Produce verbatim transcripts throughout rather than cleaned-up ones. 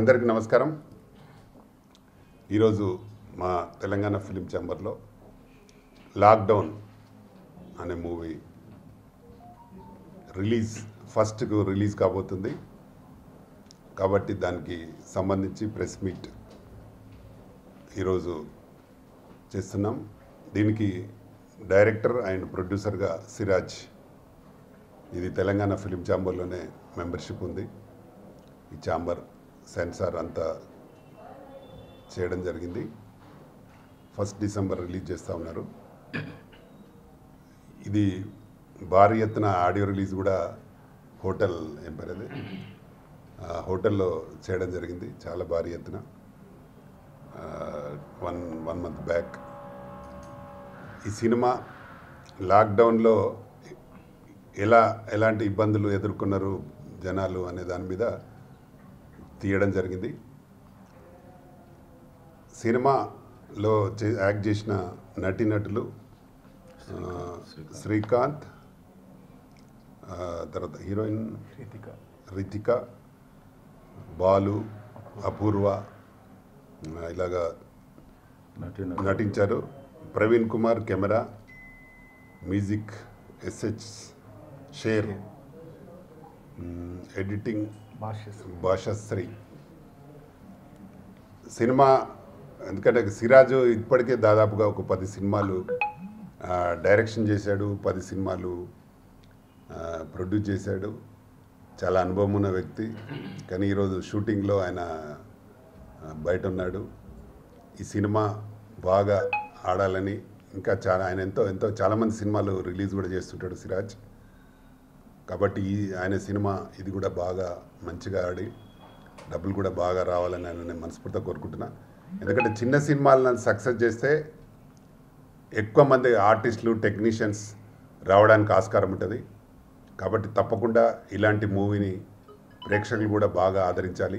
అందరికీ నమస్కారం. ఈరోజు మా తెలంగాణ ఫిలిం ఛాంబర్లో లాక్డౌన్ అనే మూవీ రిలీజ్ ఫస్ట్కు రిలీజ్ కాబోతుంది. కాబట్టి దానికి సంబంధించి ప్రెస్ మీట్ ఈరోజు చేస్తున్నాం. దీనికి డైరెక్టర్ అండ్ ప్రొడ్యూసర్గా సిరాజ్. ఇది తెలంగాణ ఫిలిం ఛాంబర్లోనే మెంబర్షిప్ ఉంది. ఈ ఛాంబర్ సెన్సార్ అంతా చేయడం జరిగింది. ఫస్ట్ డిసెంబర్ రిలీజ్ చేస్తూ ఉన్నారు. ఇది భారీ ఎత్తున ఆడియో రిలీజ్ కూడా హోటల్ ఏం పేరు అది హోటల్లో చేయడం జరిగింది. చాలా భారీ ఎత్తున వన్ వన్ మంత్ బ్యాక్. ఈ సినిమా లాక్డౌన్లో ఎలా ఎలాంటి ఇబ్బందులు ఎదుర్కొన్నారు జనాలు అనే దాని మీద తీయడం జరిగింది. సినిమాలో యాక్ట్ చేసిన నటీనటులు శ్రీకాంత్, తర్వాత హీరోయిన్ రితిక రితిక బాలు, అపూర్వ ఇలాగా నటించారు. ప్రవీణ్ కుమార్ కెమెరా, మ్యూజిక్ ఎస్హెచ్ షేర్, ఎడిటింగ్ భాషశ్రీ. సినిమా ఎందుకంటే సిరాజు ఇప్పటికే దాదాపుగా ఒక పది సినిమాలు డైరెక్షన్ చేశాడు, పది సినిమాలు ప్రొడ్యూస్ చేశాడు. చాలా అనుభవం ఉన్న వ్యక్తి. కానీ ఈరోజు షూటింగ్లో ఆయన బయట ఉన్నాడు. ఈ సినిమా బాగా ఆడాలని ఇంకా చాలా ఆయన ఎంతో ఎంతో చాలామంది సినిమాలు రిలీజ్ కూడా చేస్తుంటాడు సిరాజ్. కాబట్టి ఈ ఆయన సినిమా ఇది కూడా బాగా మంచిగా ఆడి డబ్బులు కూడా బాగా రావాలని ఆయన నేను మనస్ఫూర్తిగా కోరుకుంటున్నా. ఎందుకంటే చిన్న సినిమాలను సక్సెస్ చేస్తే ఎక్కువ మంది ఆర్టిస్టులు టెక్నీషియన్స్ రావడానికి ఆస్కారం ఉంటుంది. కాబట్టి తప్పకుండా ఇలాంటి మూవీని ప్రేక్షకులు కూడా బాగా ఆదరించాలి.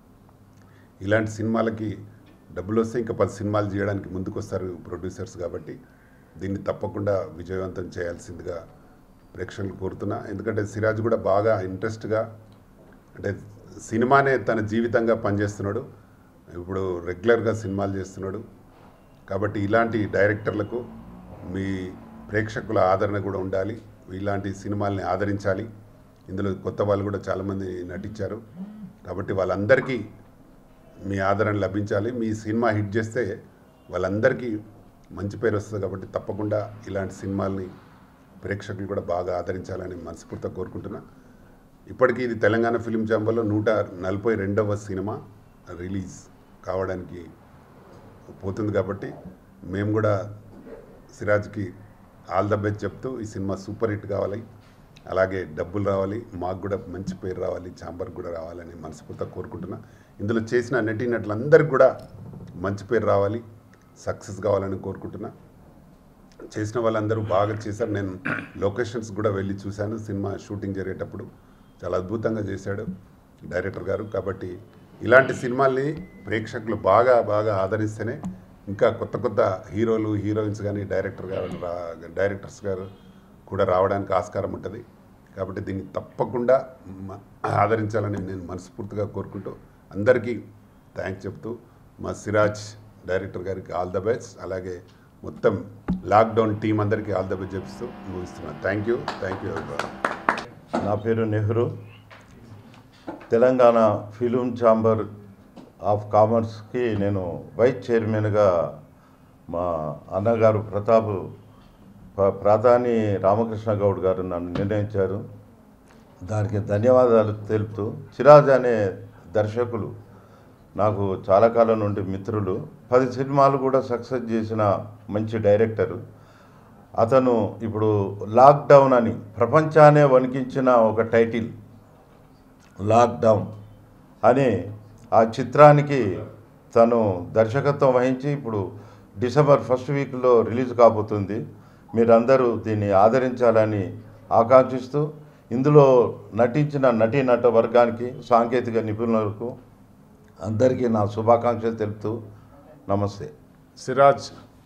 ఇలాంటి సినిమాలకి డబ్బులు వస్తే ఇంకా పది సినిమాలు చేయడానికి ముందుకు వస్తారు ప్రొడ్యూసర్స్. కాబట్టి దీన్ని తప్పకుండా విజయవంతం చేయాల్సిందిగా ప్రేక్షకులు కోరుతున్నా. ఎందుకంటే సిరాజ్ కూడా బాగా ఇంట్రెస్ట్గా అంటే సినిమానే తన జీవితంగా పనిచేస్తున్నాడు. ఇప్పుడు రెగ్యులర్గా సినిమాలు చేస్తున్నాడు. కాబట్టి ఇలాంటి డైరెక్టర్లకు మీ ప్రేక్షకుల ఆదరణ కూడా ఉండాలి. ఇలాంటి సినిమాల్ని ఆదరించాలి. ఇందులో కొత్త వాళ్ళు కూడా చాలామంది నటించారు. కాబట్టి వాళ్ళందరికీ మీ ఆదరణ లభించాలి. మీ సినిమా హిట్ చేస్తే వాళ్ళందరికీ మంచి పేరు వస్తుంది. కాబట్టి తప్పకుండా ఇలాంటి సినిమాల్ని ప్రేక్షకులు కూడా బాగా ఆదరించాలని మనస్ఫూర్తిగా కోరుకుంటున్నా. ఇప్పటికీ ఇది తెలంగాణ ఫిలిం ఛాంబర్లో నూట నలభై రెండవ సినిమా రిలీజ్ కావడానికి పోతుంది. కాబట్టి మేము కూడా సిరాజ్కి ఆల్ ద బెస్ట్ చెప్తూ ఈ సినిమా సూపర్ హిట్ కావాలి, అలాగే డబ్బులు రావాలి, మాకు కూడా మంచి పేరు రావాలి, ఛాంబర్కి కూడా రావాలని మనస్ఫూర్తిగా కోరుకుంటున్నా. ఇందులో చేసిన నటీనటులందరికీ కూడా మంచి పేరు రావాలి, సక్సెస్ కావాలని కోరుకుంటున్నా. చేసిన వాళ్ళందరూ బాగా చేశారు. నేను లొకేషన్స్ కూడా వెళ్ళి చూశాను. సినిమా షూటింగ్ జరిగేటప్పుడు చాలా అద్భుతంగా చేశాడు డైరెక్టర్ గారు. కాబట్టి ఇలాంటి సినిమాల్ని ప్రేక్షకులు బాగా బాగా ఆదరిస్తేనే ఇంకా కొత్త కొత్త హీరోలు హీరోయిన్స్ కానీ డైరెక్టర్ గారు డైరెక్టర్స్ గారు కూడా రావడానికి ఆస్కారం ఉంటుంది. కాబట్టి దీన్ని తప్పకుండా ఆదరించాలని నేను మనస్ఫూర్తిగా కోరుకుంటూ అందరికీ థ్యాంక్స్ చెప్తూ మా సిరాజ్ డైరెక్టర్ గారికి ఆల్ ద బెస్ట్, అలాగే మొత్తం లాక్డౌన్ టీం అందరికీ ఆల్ ద బెస్ట్ చెప్తూ ముగిస్తున్నాను. Thank you thank you. నా పేరు Nehru. Telangana film chamber of కామర్స్కి నేను వైస్ చైర్మన్గా మా అన్నగారు ప్రతాప్ ప్రాధాని రామకృష్ణ గౌడ్ గారు నన్ను నిర్ణయించారు. దానికి ధన్యవాదాలు తెలుపుతూ సిరాజ్ అనే దర్శకులు నాకు చాలా కాలం నుండి మిత్రులు. పది సినిమాలు కూడా సక్సెస్ చేసిన మంచి డైరెక్టరు అతను. ఇప్పుడు లాక్డౌన్ అని ప్రపంచాన్నే వణికించిన ఒక టైటిల్ లాక్డౌన్ అని ఆ చిత్రానికి తను దర్శకత్వం వహించి ఇప్పుడు డిసెంబర్ ఫస్ట్ వీక్లో రిలీజ్ కాబోతుంది. మీరందరూ దీన్ని ఆదరించాలని ఆకాంక్షిస్తూ ఇందులో నటించిన నటీనట వర్గానికి సాంకేతిక నిపుణులకు అందరికీ నా శుభాకాంక్షలు తెలుపుతూ నమస్తే. సిరాజ్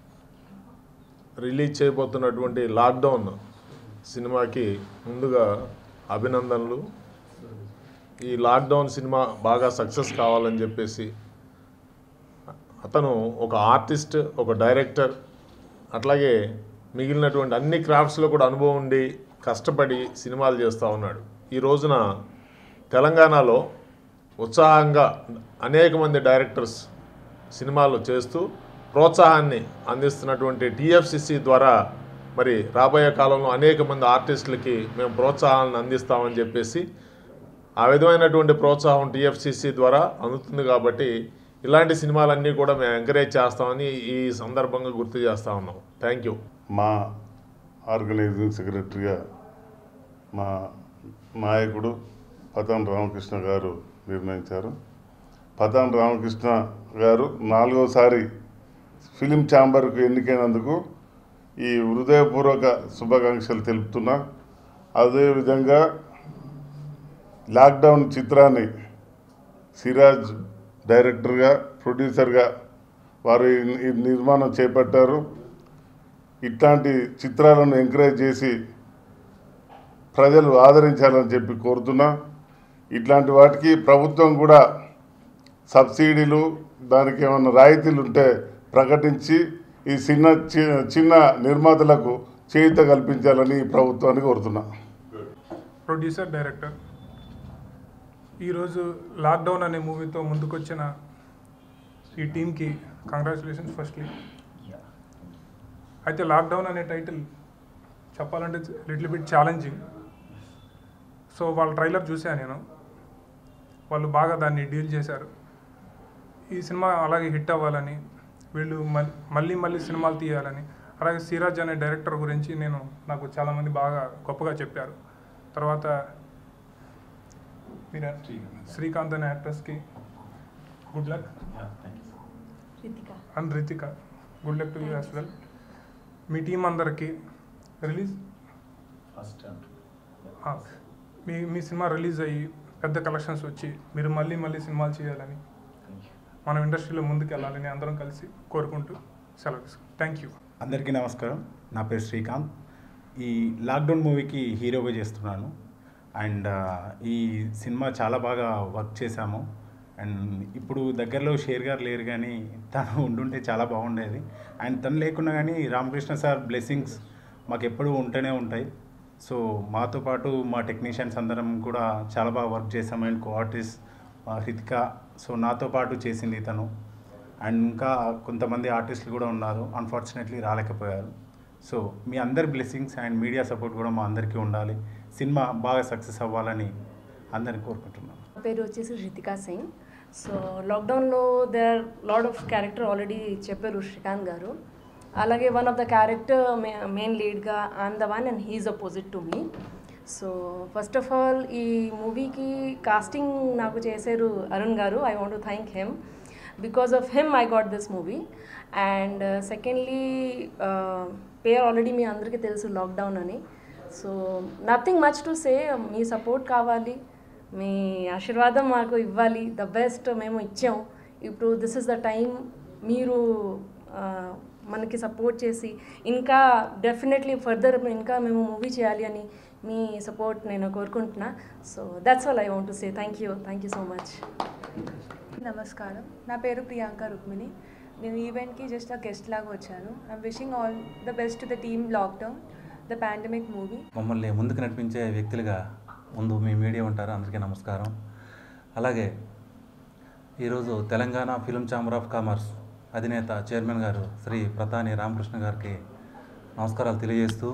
రిలీజ్ చేయబోతున్నటువంటి లాక్డౌన్ సినిమాకి ముందుగా అభినందనలు. ఈ లాక్డౌన్ సినిమా బాగా సక్సెస్ కావాలని చెప్పేసి అతను ఒక ఆర్టిస్ట్, ఒక డైరెక్టర్, అట్లాగే మిగిలినటువంటి అన్ని క్రాఫ్ట్స్లో కూడా అనుభవం ఉండి కష్టపడి సినిమాలు చేస్తూ ఉన్నాడు. ఈ రోజున తెలంగాణలో ఉత్సాహంగా అనేక మంది డైరెక్టర్స్ సినిమాలు చేస్తూ ప్రోత్సాహాన్ని అందిస్తున్నటువంటి టీఎఫ్సిసి ద్వారా మరి రాబోయే కాలంలో అనేక మంది ఆర్టిస్టులకి మేము ప్రోత్సాహాలను అందిస్తామని చెప్పేసి ఆ విధమైనటువంటి ప్రోత్సాహం టీఎఫ్సిసి ద్వారా అందుతుంది. కాబట్టి ఇలాంటి సినిమాలన్నీ కూడా మేము ఎంకరేజ్ చేస్తామని ఈ సందర్భంగా గుర్తు చేస్తూ ఉన్నాం. Thank you. మా ఆర్గనైజింగ్ సెక్రటరీగా మా నాయకుడు పతాన్ రామకృష్ణ గారు నిర్ణయించారు. పతాన్ రామకృష్ణ గారు నాలుగోసారి ఫిలిం ఛాంబర్కు ఎన్నికైనందుకు ఈ హృదయపూర్వక శుభాకాంక్షలు తెలుపుతున్నా. అదేవిధంగా లాక్డౌన్ చిత్రాన్ని సిరాజ్ డైరెక్టర్గా, ప్రొడ్యూసర్గా వారు ఈ నిర్మాణం చేపట్టారు. ఇట్లాంటి చిత్రాలను ఎంకరేజ్ చేసి ప్రజలు ఆదరించాలని చెప్పి కోరుతున్నా. ఇట్లాంటి వాటికి ప్రభుత్వం కూడా సబ్సిడీలు, దానికి ఏమైనా రాయితీలు ఉంటే ప్రకటించి ఈ చిన్న చిన్న నిర్మాతలకు చేయూత కల్పించాలని ప్రభుత్వాన్ని కోరుతున్నా. ప్రొడ్యూసర్, డైరెక్టర్, ఈరోజు లాక్డౌన్ అనే మూవీతో ముందుకొచ్చిన ఈ టీంకి కంగ్రాచులేషన్స్ ఫస్ట్లీ. అయితే లాక్డౌన్ అనే టైటిల్ చెప్పాలంటే లిటిల్ బిట్ ఛాలెంజింగ్. సో వాళ్ళ ట్రైలర్ చూశాను నేను, వాళ్ళు బాగా దాన్ని డీల్ చేశారు. ఈ సినిమా అలాగే హిట్ అవ్వాలని, వీళ్ళు మళ్ళీ మళ్ళీ సినిమాలు తీయాలని, అలాగే సిరాజ్ అనే డైరెక్టర్ గురించి నేను నాకు చాలామంది బాగా గొప్పగా చెప్పారు. తర్వాత మీరు శ్రీకాంత్ అనే యాక్ట్రెస్కి good luck, and Ritika good luck to you as well. మీ టీం అందరికీ రిలీజ్ మీ మీ సినిమా రిలీజ్ అయ్యి పెద్ద కలెక్షన్స్ వచ్చి మీరు మళ్ళీ మళ్ళీ సినిమాలు చేయాలని, మనం ఇండస్ట్రీలో ముందుకు వెళ్ళాలని అందరం కలిసి కోరుకుంటూ సెలవు తీసుకుంటాం. Thank you. అందరికీ నమస్కారం. నా పేరు శ్రీకాంత్. ఈ లాక్డౌన్ మూవీకి హీరోగా చేస్తున్నాను. అండ్ ఈ సినిమా చాలా బాగా వర్క్ చేశాము. అండ్ ఇప్పుడు దగ్గరలో షేర్ గారు లేరు, కానీ తను ఉండుంటే చాలా బాగుండేది. అండ్ తను లేకున్నా కానీ రామకృష్ణ సార్ బ్లెస్సింగ్స్ మాకు ఎప్పుడూ ఉంటూనే ఉంటాయి. సో మాతో పాటు మా టెక్నీషియన్స్ అందరం కూడా చాలా బాగా వర్క్ చేసాము. And co artist Hitika, so నాతో పాటు చేసింది తను. అండ్ ఇంకా కొంతమంది ఆర్టిస్టులు కూడా ఉన్నారు, అన్ఫార్చునేట్లీ రాలేకపోయారు. సో మీ అందరి బ్లెస్సింగ్స్ అండ్ మీడియా సపోర్ట్ కూడా మా అందరికీ ఉండాలి. సినిమా బాగా సక్సెస్ అవ్వాలని అందరిని కోరుకుంటున్నాను. నా పేరు వచ్చేసి రితికా సింగ్. సో లాక్డౌన్లో there are lot of character already చెప్పారు శ్రీకాంత్ గారు. అలాగే one of the character main లీడ్గా I'm the one and he's opposite to me. So first of all ఈ మూవీకి కాస్టింగ్ నాకు చేశారు అరుణ్ గారు. I want to thank him. Because of him I got this movie. And secondly పేరు already మీ అందరికీ తెలుసు, లాక్డౌన్ అని. So nothing much to say, me support కావాలి, మీ ఆశీర్వాదం మాకు ఇవ్వాలి. ద బెస్ట్ మేము ఇచ్చాం. ఇప్పుడు దిస్ ఇస్ ద టైం, మీరు మనకి సపోర్ట్ చేసి ఇంకా డెఫినెట్లీ ఫర్దర్ ఇంకా మేము మూవీ చేయాలి అని మీ సపోర్ట్ నేను కోరుకుంటున్నా. So that's all I want to say. Thank you thank you so much. నమస్కారం, నా పేరు ప్రియాంక రుక్మిణి. నేను ఈవెంట్కి జస్ట్ ఆ గెస్ట్ లాగా వచ్చాను. I'm wishing all the best to the team lockdown, the pandemic movie. మమ్మల్ని ముందుకు నడిపించే వ్యక్తులుగా ముందు మీ మీడియా ఉంటారు. అందరికీ నమస్కారం. అలాగే ఈరోజు Telangana film chamber of commerce అధినేత చైర్మన్ గారు శ్రీ ప్రతాని రామకృష్ణ గారికి నమస్కారాలు తెలియజేస్తూ,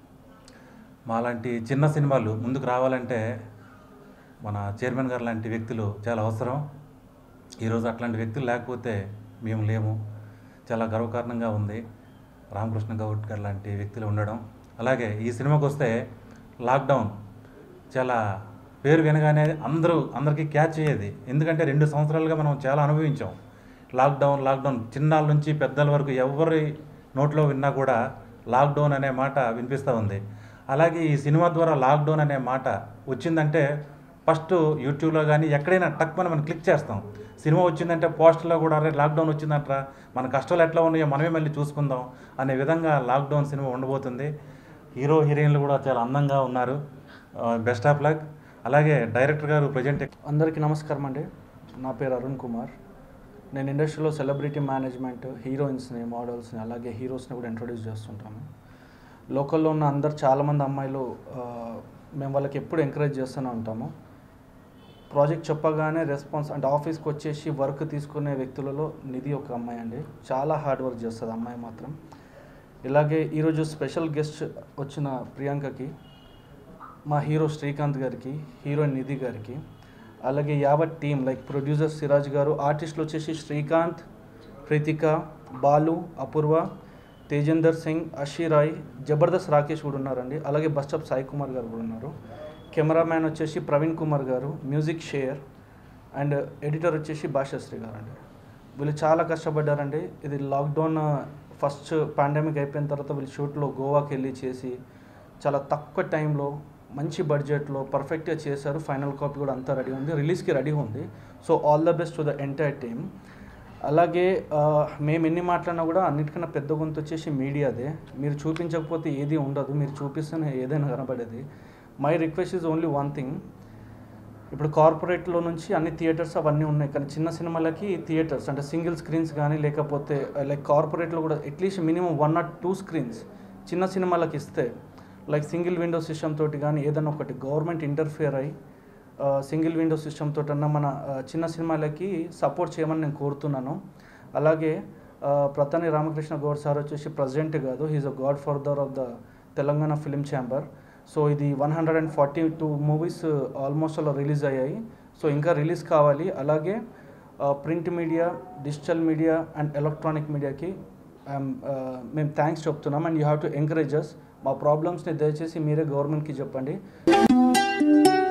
మాలాంటి చిన్న సినిమాలు ముందుకు రావాలంటే మన చైర్మన్ గారు లాంటి వ్యక్తులు చాలా అవసరం. ఈరోజు అట్లాంటి వ్యక్తులు లేకపోతే మేము లేము. చాలా గర్వకారణంగా ఉంది రామకృష్ణ గౌడ్ గారు లాంటి వ్యక్తులు ఉండడం. అలాగే ఈ సినిమాకి వస్తే లాక్డౌన్ చాలా పేరు వినగానే అందరూ అందరికీ క్యాచ్ అయ్యేది. ఎందుకంటే రెండు సంవత్సరాలుగా మనం చాలా అనుభవించాం. లాక్డౌన్ లాక్డౌన్ చిన్నాళ్ళ నుంచి పెద్దల వరకు ఎవరి నోట్లో విన్నా కూడా లాక్డౌన్ అనే మాట వినిపిస్తూ ఉంది. అలాగే ఈ సినిమా ద్వారా లాక్డౌన్ అనే మాట వచ్చిందంటే ఫస్ట్ యూట్యూబ్లో కానీ ఎక్కడైనా టక్ మనం మనం క్లిక్ చేస్తాం. సినిమా వచ్చిందంటే పోస్టర్లో కూడా అరే లాక్డౌన్ వచ్చిందంటారా, మన కష్టాలు ఎట్లా ఉన్నాయో మనమే మళ్ళీ చూసుకుందాం అనే విధంగా లాక్డౌన్ సినిమా ఉండబోతుంది. హీరో హీరోయిన్లు కూడా చాలా అందంగా ఉన్నారు. Best of luck. అలాగే డైరెక్టర్ గారు ప్రజెంట్ అందరికీ నమస్కారం అండి. నా పేరు అరుణ్ కుమార్. నేను ఇండస్ట్రీలో సెలబ్రిటీ మేనేజ్మెంట్, హీరోయిన్స్ని, మోడల్స్ని, అలాగే హీరోస్ని కూడా ఇంట్రొడ్యూస్ చేస్తుంటాను. లోకల్లో ఉన్న అందరు చాలామంది అమ్మాయిలు మేము వాళ్ళకి ఎప్పుడు ఎంకరేజ్ చేస్తూనే ఉంటాము. ప్రాజెక్ట్ చెప్పగానే రెస్పాన్స్ అంటే ఆఫీస్కి వచ్చేసి వర్క్ తీసుకునే వ్యక్తులలో నిధి ఒక అమ్మాయి అండి. చాలా హార్డ్ వర్క్ చేస్తుంది అమ్మాయి మాత్రం. ఇలాగే ఈరోజు స్పెషల్ గెస్ట్ వచ్చిన ప్రియాంకకి, మా హీరో శ్రీకాంత్ గారికి, హీరోయిన్ నిధి గారికి, అలాగే యావత్ టీమ్ లైక్ ప్రొడ్యూసర్ సిరాజ్ గారు, ఆర్టిస్టులు వచ్చేసి శ్రీకాంత్, ప్రీతిక, బాలు, అపూర్వ, తేజేందర్ సింగ్, అషిరాయ్, జబర్దస్త్ రాకేష్ కూడా ఉన్నారండి. అలాగే బస్టప్ సాయి కుమార్ గారు కూడా ఉన్నారు. కెమెరామ్యాన్ వచ్చేసి ప్రవీణ్ కుమార్ గారు, మ్యూజిక్ షేర్ అండ్ ఎడిటర్ వచ్చేసి భాషశ్రీ గారు అండి. వీళ్ళు చాలా కష్టపడ్డారండి. ఇది లాక్డౌన్ ఫస్ట్ పాండమిక్ అయిపోయిన తర్వాత వీళ్ళు షూట్లో గోవాకి వెళ్ళి చేసి చాలా తక్కువ టైంలో మంచి బడ్జెట్లో పర్ఫెక్ట్గా చేశారు. ఫైనల్ కాపీ కూడా అంతా రెడీ ఉంది, రిలీజ్కి రెడీ ఉంది. So all the best to the entire team. అలాగే మేము ఎన్ని మాట్లాడినా కూడా అన్నిటికన్నా పెద్ద గొంతు వచ్చేసి మీడియాదే. మీరు చూపించకపోతే ఏది ఉండదు, మీరు చూపిస్తేనే ఏదైనా కనబడేది. My request is only one thing. ఇప్పుడు కార్పొరేట్లో నుంచి అన్ని థియేటర్స్ అవన్నీ ఉన్నాయి, కానీ చిన్న సినిమాలకి థియేటర్స్ అంటే సింగిల్ స్క్రీన్స్ కానీ లేకపోతే లైక్ కార్పొరేట్లో కూడా at least minimum one or two screens చిన్న సినిమాలకు ఇస్తే, లైక్ సింగిల్ విండో సిస్టమ్ తోటి కానీ ఏదైనా ఒకటి గవర్నమెంట్ ఇంటర్ఫియర్ అయ్యి సింగిల్ విండో సిస్టమ్ తోటి అన్న మన చిన్న సినిమాలకి సపోర్ట్ చేయమని నేను కోరుతున్నాను. అలాగే ప్రతాని రామకృష్ణ గౌడ్ సార్ వచ్చేసి ప్రెసిడెంట్ కాదు, he's a godfather of the Telangana film chamber. So ఇది one hundred and forty two movies almost అలా రిలీజ్ అయ్యాయి. సో ఇంకా రిలీజ్ కావాలి. అలాగే print media, digital media and electronic మీడియాకి మేము థ్యాంక్స్ చెప్తున్నాం. And you have to encourage us. మా ప్రాబ్లమ్స్ని దయచేసి మీరే గవర్నమెంట్కి చెప్పండి.